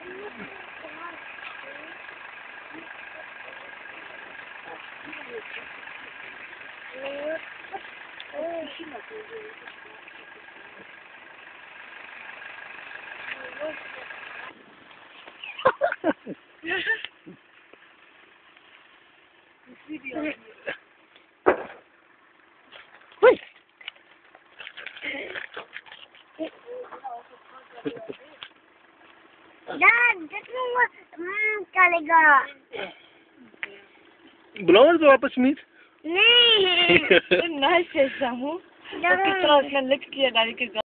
बुलाओ तो वापस मीट नहीं नहीं कैसा हूँ कितना उसने लिख किया गाड़ी के